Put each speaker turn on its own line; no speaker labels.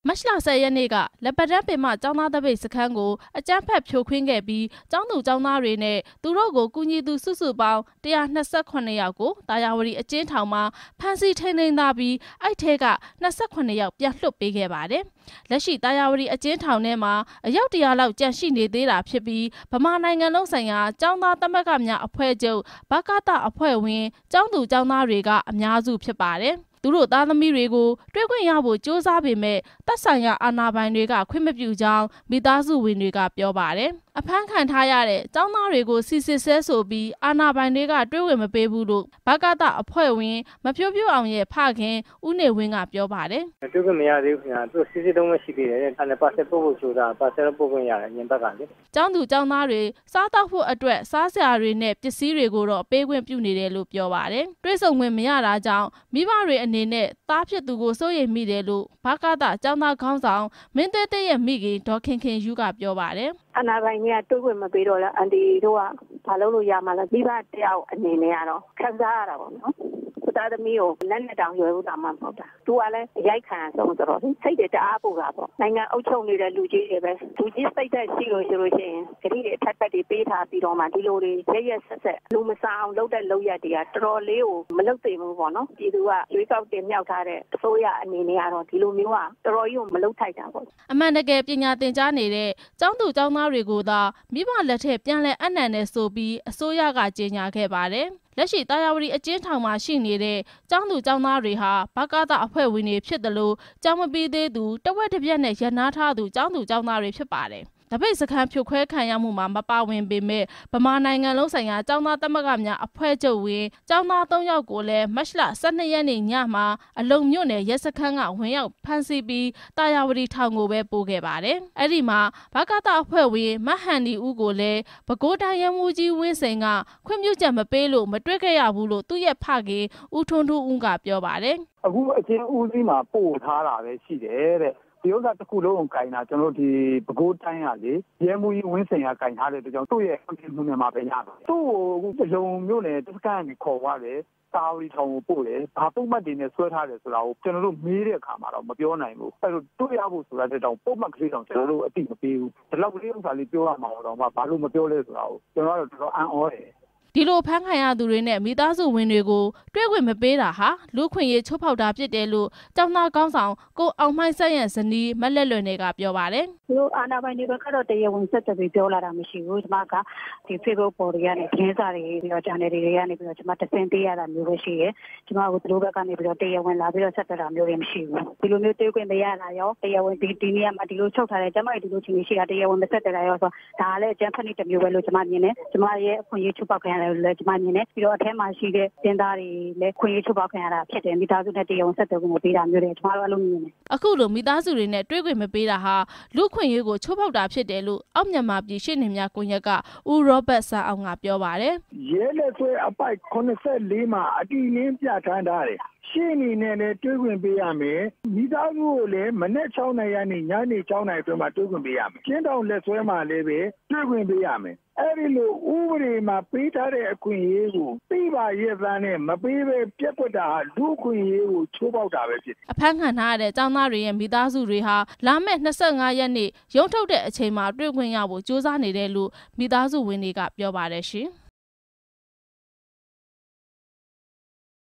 မတ်လ10 ရက်နေ့ကလက်ပတ်တန်းပင်မကျောင်းသားတပိတ်စခန်းကိုအကြမ်းဖက်ဖြိုခွင်းခဲ့ပြီးကျောင်းသူကျောင်းသားတွေနဲ့သူတို့ကိုကူညီသူစုစုပေါင်း128 ယောက်ကိုတာယာဝတီအကျဉ်းထောင်မှာဖမ်းဆီးထိန်းသိမ်းထားပြီးအဲ့ထဲက28 ယောက်ပြန်လွှတ်ပေးခဲ့ပါတယ်။လက်ရှိတာယာဝတီအကျဉ်းထောင်ထဲမှာအယောက်100လောက်ကြန့်ရှိနေသေးတာဖြစ်ပြီးဗမာနိုင်ငံလုံးဆိုင်ရာကျောင်းသားသမဂ္ဂများအဖွဲ့ချုပ်ဘကသအဖွဲ့ဝင်ကျောင်းသူကျောင်းသားတွေကအများစုဖြစ်ပါတယ်။သူတို့သားသမီးတွေကိုတွေ့ခွင့်ရဖို့ကြိုးစားပေမဲ့သက်ဆိုင်ရာအာဏာပိုင်တွေကခွင့်မပြုကြောင်းမိသားစုဝင်တွေကပြောပါတယ်။အဖမ်းခံထားရတဲ့ကျောင်းသားတွေကိုစီစစ်ဆဲဆိုပြီးအာဏာပိုင်တွေကတွေ့ဝင်မပေးဘူးလို့ဘကသအဖွဲ့ဝင်မဖြိုးဖြိုးအောင်ရဲ့ဖခင်ဦးနေဝင်းကပြောပါတယ်
။တွေ့ခွင့်မရသေးဘူးခင်ဗျာ။သူစီစစ်တော့မရှိသေးတယ်။အဲ့ဒါပါဆက်ပို့ဖို့ကြိုးစားပါဆက်ပို့ခွင့်ရတယ်ညင်ဘက်ကလေ
။ကျောင်းသူကျောင်းသားတွေစားတောက်ဖို့အတွက်စားစရာတွေနဲ့ပစ္စည်းတွေကိုတော့ပေးခွင့်ပြုနေတယ်လို့ပြောပါတယ်။တွေ့ဆုံခွင့်မရတာကြောင့်မိဘတွေအနေနဲ့သားဖြစ်သူကိုစိုးရိမ်မိတယ်လို့ဘကသကျောင်းသားခေါင်းဆောင်မင်းသေးသေးရဲ့မိခင်ဒေါ်ခင်ခင်ယူကပြောပါတယ်
။အနာပိုင်ကြီးကတွေးခွင့်မပေးတော့လားအန်တီတို့ကဘာလုပ်လို့ရမှာလဲမိဘတယောက်အနေနဲ့ကတော့ခံစားရတာပေါ့နော်သားသမီးကိုလက်နဲ့တောင်ရွယ်ဖို့တာမှမဟုတ်တာသူကလည်းရိုက်ခံဆုံးဆိုတော့စိတ်တွေတအားပူတာပေါ့နိုင်ငံအုပ်ချုပ်နေတဲ့လူကြီးတွေပဲလူကြီးစိတ်သက်ရှိလို့ရှိရင်ဂရိတွေအထက်တွေပေးထားပြီးတော့မှဒီလိုတွေရက်ဆက်လူမစားအောင်လုပ်တဲ့လုပ်ရက်တွေကတော်တော်လေးကိုမလုပ်သိဘူးပေါ့နော်ပြည်သူကရွေးကောက်တင်မြှောက်ထားတဲ့အစိုးရအနေနဲ့ကတော့ဒီလိုမျိုးကတော်တော်ကြီးကိုမလုပ်ထိုက်တာပေါ့
အမှန်တကယ်ပညာသင်ကြားနေတဲ့ကျောင်းသူကျောင်းသားတွေကိုသာမိဘလက်ထက်ပြန်လည်အနှံ့နဲ့ဆိုပြီးအစိုးရကကြေညာခဲ့ပါတယ်လက်ရှိတာယာဝတီအကျဉ်းထောင်မှာရှိနေတဲ့ကျောင်းသူကျောင်းသားတွေဟာဘကသအဖွဲ့ဝင်တွေဖြစ်တယ်လို့ကျောင်းမပြီးသေးသူတဝက်တစ်ပြက်နဲ့ရန်နာထားသူကျောင်းသူကျောင်းသားတွေဖြစ်ပါတယ်။တပိတ်စခန်းဖြိုခွဲခံရမှုမှာမပါဝင်ပေမဲ့ဗမာနိုင်ငံလုံးဆိုင်ရာကျောင်းသားသမဂ္ဂများအဖွဲ့ချုပ်ဝင်ကျောင်းသား3 ယောက်ကိုလည်းမတ်လ12 ရက်နေ့ညမှာအလုံမြို့နယ်ရဲစခန်းကဝင်ရောက်ဖမ်းဆီးပြီးတာယာဝတီထောင်ကိုပဲပို့ခဲ့ပါတယ်။အဲ့ဒီမှာဘကသအဖွဲ့ဝင်မဟန်ဒီဦးကိုလည်းပဲခူးတိုင်းရဲမှူးကြီးဝင်းစိန်ကခွင့်ပြုချက်မပေးလို့မတွေ့ခဲ့ရဘူးလို့သူ့ရဲ့ဖခင်ဦးထွန်းထူးဦးကပြောပါတယ်
။အခုအချင်းဦးစီးမှာပို့ထားတာပဲရှိတယ်တဲ့ဒီဥစ္စာတစ်ခုလုံးကိုကင်တာကျွန်တော်ဒီပဲခူးတိုင်းကလေရဲမှုကြီးဝင်းစင်ကကင်ထားတဲ့အတွက်ကြောင့်သူ့ရဲ့အပြင်မှုနဲ့မှာပဲရတာသူ့ကိုလုံမျိုးနဲ့တစ်ခါကနေခေါ်သွားတယ်တာဝီထောင်ကိုပို့တယ်ဘာပုံမှတ်တွေနဲ့ဆွဲထားတယ်ဆိုတာကိုကျွန်တော်တို့မေးတဲ့အခါမှာတော့မပြောနိုင်ဘူးအဲ့လိုတွေ့ရဖို့ဆိုတာတဲ့တောင်ပုံမှတ်ကလေးတောင်ကျွန်တော်တို့အတိမပေးဘူးဒီလောက်ကလေးဥစ္စာလေးပြောရမှာတော့မှဘာလို့မပြောလဲဆိုတာကိုကျွန်တော်တို့တော်တော်အံ့ဩတယ်
ဒီလိုဖမ်းခံရသူတွေနဲ့မိသားစုဝင်တွေကိုတွေ့ခွင့်မပေးတာဟာလူခွင့်ရေးချိုးဖောက်တာဖြစ်တယ်လို့ကျောင်းသားခေါင်းဆောင်ကိုအောင်မိုင်းဆက်ရန်ဇနီးမလက်လွယ်နေကပြောပါတယ်
။သူအာနာပိုင်တွေကတော့တရားဝင်ဆက်သွယ်ပြောလာတာမရှိဘူး။ကျွန်မကဒီ Facebook ပေါ်တွေကနေသတင်းစာတွေပြီးတော့ channel တွေကနေပြီးတော့ကျွန်မတစင်ပေးရတာမျိုးပဲရှိတယ်။ကျွန်မကသူတို့ဘက်ကနေပြီးတော့တရားဝင်လာပြီးတော့ဆက်သွယ်တာမျိုးတွေမရှိဘူး။ဒီလိုမျိုးတွေ့ခွင့်မရတာရောတရားဝင်ဒီနေ့ကမှဒီလိုချုပ်ထားတယ်ကျွန်မဒီလိုချင်းရှိတာတရားဝင်မဆက်သွယ်တာရောဆိုဒါလည်းအကျန်းဖက်နေတစ်မျိုးပဲလို့ကျွန်မမြင်တယ်။ကျွန်မရဲ့အခွင့်အရေးချိုးဖောက်ခံရတယ်လည်းကျွန်မမြင်တယ်ပြီးတော့အထက်မှာရှိတဲ့တင်သားတွေလည်းခွင့်ရချုပ်ပေါက်ခံရတာဖြစ်တယ်မိသားစုနဲ့တရားဝင်ဆက်သွယ်မှုမပေးတာမျိုးတွေကျွန်တော်တို့အလုပ်မြင်တယ်
အခုလိုမိသားစုတွေနဲ့တွေ့ခွင့်မပေးတာဟာလူခွင့်ရေးကိုချိုးဖောက်တာဖြစ်တယ်လို့အောက်မြန်မာပြည်ရှေ့နေများကွန်ရက်ကဦးရောဘတ်ဆန်းအောင်ကပြောပါတယ်
ရဲလက်ဆွဲအပိုက်84မှာအတီလင်းပြဋ္ဌာန်းထားတယ်ရှင်းနေနဲ့လည်းတွေးခွင့်ပေးရမယ်မိသားစုကိုလည်းမနေ့6နိုင်ရနေညနေ6နိုင်အတွင်းမှာတွေးခွင့်ပေးရမယ်ကျင်းတောင်လက်ဆွဲမှာလည်းပဲတွေးခွင့်ပေးရမယ်အဲ့ဒီလိုဥပဒေမှာပေးထားတဲ့အခွင့်အရေးကိုသိပါရဲ့သားနဲ့မပေးဘဲပြက်ကွက်တာဟာလူခွင့်အရေးကိုချိုးပေါက်တာပဲဖြစ်တယ်
အဖမ်းခံထားရတဲ့ကျောင်းသားတွေရဲ့မိသားစုတွေဟာလာမယ့်25 ရက်နေ့ရုံးထုတ်တဲ့အချိန်မှာတွေ့ခွင့်ရဖို့ကြိုးစားနေတယ်လို့မိသားစုဝင်တွေကပြောပါတယ်ရှင်